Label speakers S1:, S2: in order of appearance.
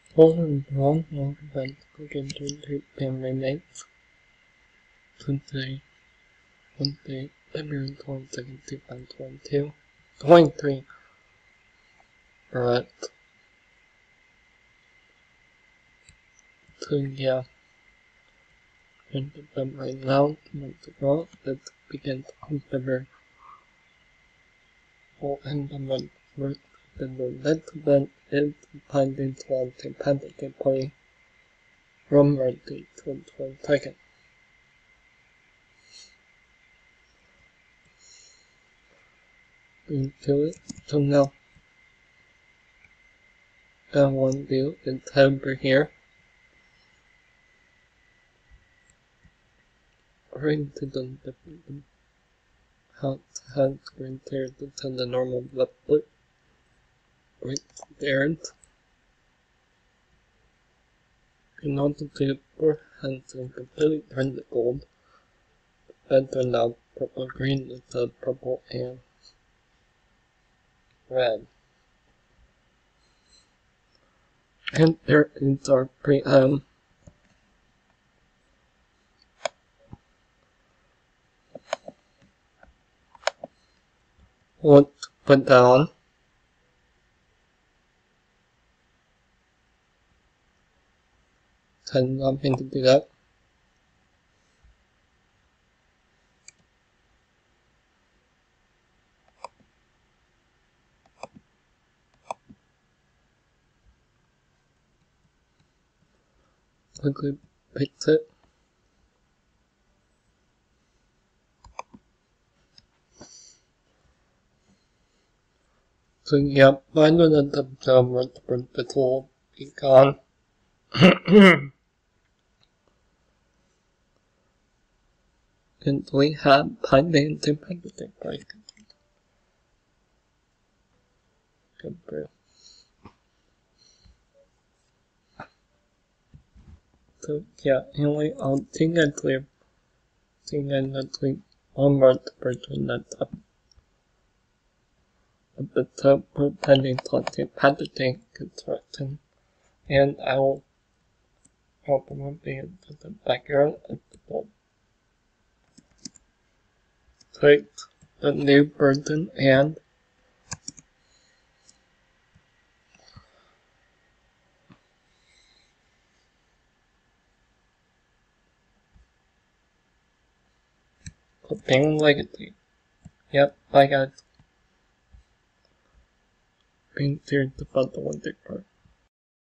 S1: Following wrong event begin to pen remakes. Today, February 22nd, 2022. 23. But, yeah. And right now, months ago, that begins on February. And the month work. The next event is finding 20 Pentateuch Party from Monday to 22nd. Into it, so now, one view in September here. According to the different how screen cleared to the normal level right there. In order to beforehand and completely turn the gold, then turn out purple green instead of purple and red. And there is our pre what to put down. So I'm going to do that. Quickly fix it. So yeah, I know that the tool be gone. And we have Python to Python break. Good brew. So yeah, anyway, I'll think I clear. Think I not sleep onward between that up. The top pending to patenting construction. And I will open up the background of the board. Click the new button and Ping legacy. Yep, I got Ping here to put the one part.